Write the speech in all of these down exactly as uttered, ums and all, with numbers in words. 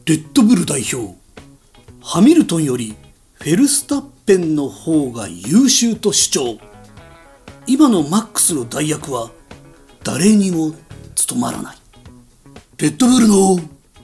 レッドブル代表ハミルトンよりフェルスタッペンの方が優秀と主張。今のマックスの代役は誰にも務まらない。レッドブルの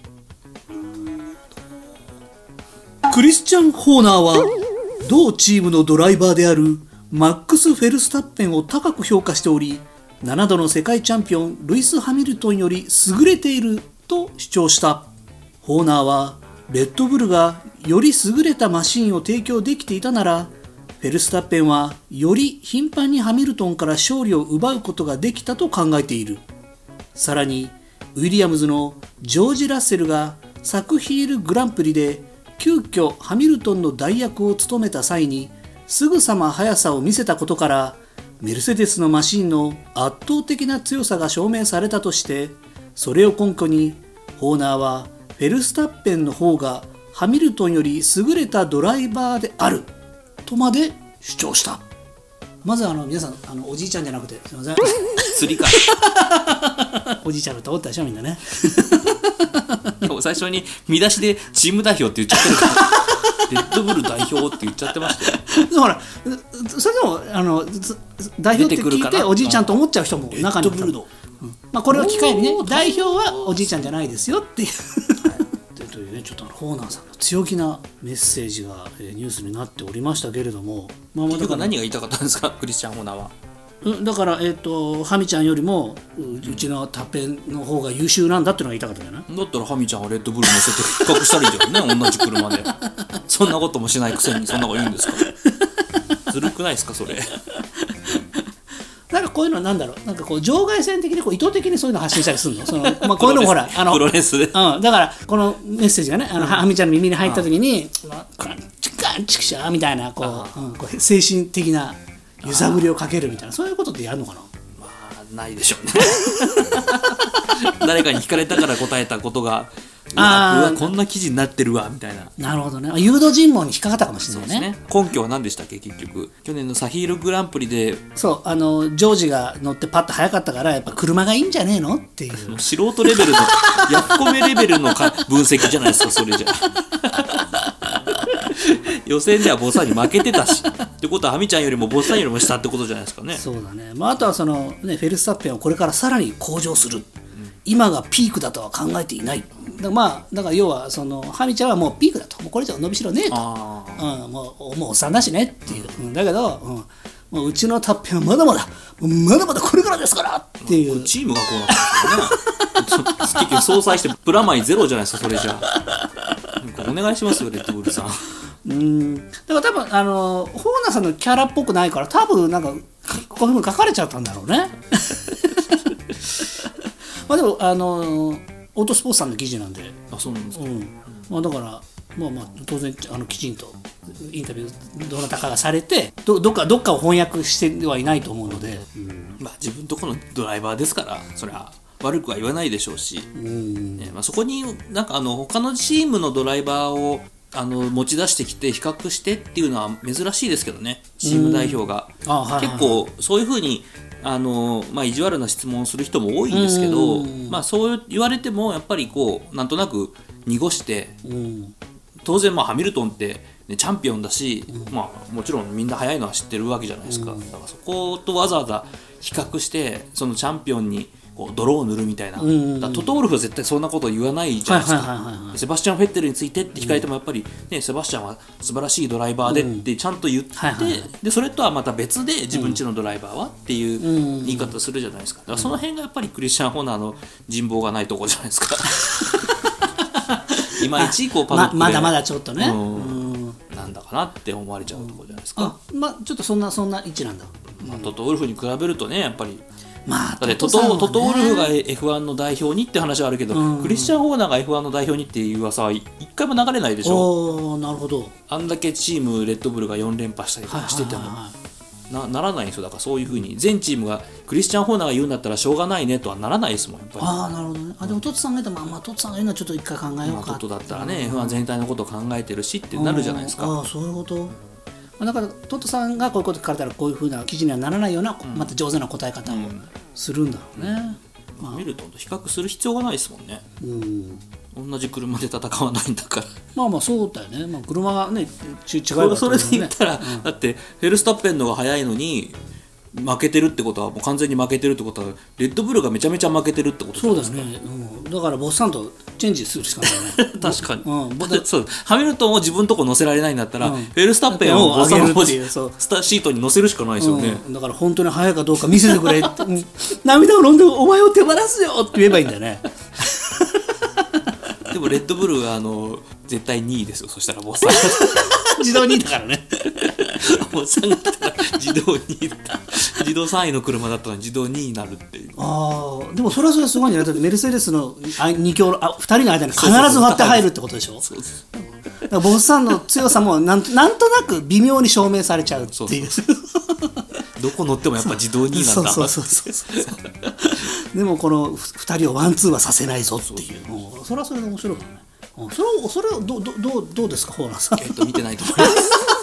クリスチャン・ホーナーは同チームのドライバーであるマックス・フェルスタッペンを高く評価しており、ななどの世界チャンピオンルイス・ハミルトンより優れていると主張した。ホーナーはレッドブルがより優れたマシンを提供できていたなら、フェルスタッペンはより頻繁にハミルトンから勝利を奪うことができたと考えている。さらにウィリアムズのジョージ・ラッセルがサクヒールグランプリで急遽ハミルトンの代役を務めた際にすぐさま速さを見せたことから、メルセデスのマシンの圧倒的な強さが証明されたとして、それを根拠にホーナーはフェルスタッペンの方がハミルトンより優れたドライバーであるとまで主張した。まずあの皆さん、あのおじいちゃんじゃなくてすいません釣りかおじいちゃんだと思ったでしょみんなね最初に見出しでチーム代表って言っちゃってるからレッドブル代表って言っちゃってましたよ。 ほらそれでもあの代表って聞いておじいちゃんと思っちゃう人も中には、うんまあ、これを機会にね、代表はおじいちゃんじゃないですよっていうというね、ちょっとホーナーさんの強気なメッセージがニュースになっておりましたけれども、まあ、 結局何が言いたかったんですかクリスチャン・ホーナーは。 だから、えー、とハミちゃんよりも う, うちのタペンの方が優秀なんだっていうのが言いたかったんじゃない？ だったらハミちゃんはレッドブル乗せて比較したらいいじゃんね同じ車でそんなこともしないくせにそんなこと言うんですかずるくないですかそれなんかこういうのはなんだろう、なんかこう場外戦的にこう意図的にそういうの発信したりするのその、まあ、こういうのもほらあのプロレスで、 うん、だからこのメッセージがね、あの、うん、ハミちゃんの耳に入った時に「カンチカンチクシャー」みたいなこう、うん、こう精神的な揺さぶりをかけるみたいな、そういうことってやるのかな。 まあないでしょうね誰かに聞かれたから答えたことがうわ、うわこんな記事になってるわみたいな。 なるほどね、誘導尋問に引っかかったかもしれないね。 そうですね。根拠は何でしたっけ結局。去年のサヒールグランプリでそうあのジョージが乗ってパッと速かったからやっぱ車がいいんじゃねえのっていう、 もう素人レベルのヤフコメレベルのか分析じゃないですかそれじゃ予選ではボサに負けてたしってことはハミちゃんよりもボサよりも下ってことじゃないですかね。 そうだね、まあ、あとはその、ね、フェルスタッペンはこれからさらに向上する、うん、今がピークだとは考えていない。だから、まあ、だから要はそのハミちゃんはもうピークだと、もうこれ以上伸びしろねえと、うん、もうもうおっさんだしねっていう、うん、だけど、うん、もううちのタッペンはまだまだまだまだこれからですからっていう、 うん、チームがこうなったんですよね結局相殺してプラマイゼロじゃないですかそれじゃあお願いしますよレッドブルさん。 うんだから多分あのホーナーさんのキャラっぽくないから多分なんかこういうふうに書かれちゃったんだろうねまあでもあのオートスポーツさんの記事なんで、 あそうなんですか、 うんまあ、だからまあまあ当然あのきちんとインタビューどなたかがされて ど, どっかどっかを翻訳してはいないと思うので、 うんまあ、自分とこのドライバーですからそれは悪くは言わないでしょうし、うんねまあ、そこになんかあの他のチームのドライバーをあの持ち出してきて比較してっていうのは珍しいですけどねチーム代表が、はいはい、結構そういうふうにあの、まあ、意地悪な質問をする人も多いんですけど、まあ、そう言われてもやっぱりこうなんとなく濁して当然まあハミルトンって、ね、チャンピオンだし、まあ、もちろんみんな速いのは知ってるわけじゃないですか。だからそことわざわざ比較してそのチャンピオンにこう泥を塗るみたいな、うんうんうん、だトトウルフは絶対そんなこと言わないじゃないですか。セバスチャン・フェッテルについてって聞かれてもやっぱり、ね、セバスチャンは素晴らしいドライバーでってちゃんと言って、うんはいはいはい、でそれとはまた別で自分家のドライバーはっていう言い方するじゃないですか。だからその辺がやっぱりクリスチャン・ホーナーの人望がないところじゃないですかいまいちこうパドックでま, まだまだちょっとね、 うんうん、なんだかなって思われちゃうところじゃないですか。 あ、まあ、ちょっとそんなそんな位置なんだ、 まあ、トトウルフに比べるとねやっぱりまあ、 だってトト、ね、トトウルフが エフワン の代表にって話はあるけど、うん、クリスチャン・ホーナーが エフワン の代表にっていう噂は一回も流れないでしょ。 おなるほど。 あんだけチームレッドブルがよん連覇したりとかしてても、はいはいはいはいな, ならないんですよ。だからそういうふうに全チームがクリスチャン・ホーナーが言うんだったらしょうがないねとはならないですもんやっぱり。 ああなるほどね。あでもトッツさんが言ったら、まあ、トッツさんが言うのはちょっと一回考えようか、まあ、 トットだったらね エフワン 全体のことを考えてるしってなるじゃないですか。 ああそういうこと。だからトットさんがこういうこと書かれたらこういうふうな記事にはならないような、うん、また上手な答え方をするんだろうね、 うんまあ、ミルトンと比較する必要がないですもんね、 うん同じ車で戦わないんだから。 まあまあそうだよね、まあ、車がねち違いそはれそれで言ったら、 うんだってフェルスタッペンの方が速いのに負けてるってことはもう完全に負けてるってことはレッドブルがめちゃめちゃ負けてるってことじゃそうだないですか。 よね、うん、だからボッサンとチェンジするしかないね確かに、 うんだってそうハミルトンを自分のとこ乗せられないんだったら、 うんフェルスタッペンをボサの上げるっていうそうスターシートに乗せるしかないですよね、 うん、だから本当に速いかどうか見せてくれってうん涙を飲んでお前を手放すよって言えばいいんだよねでもレッドブルはあの絶対にいですよ。そしたらボッサン自動にいだからねボッサンが来たら自動にいだ自動さんいの車だったのに自動にいになるっていう。 ああでもそれはそれはすごいんじゃない。だってメルセデスのに強のあふたりの間に必ず割って入るってことでしょ。 そうですだからボッサンの強さもなんとなんとなく微妙に証明されちゃうっていうどこ乗ってもやっぱ自動にいなんだ。 そうそうそうそうでもこのふたりをワンツーはさせないぞっていうもうそれはそれで面白いからね。うんそれをそれをどどどうどうですかホーナーさん。 えっと見てないと思います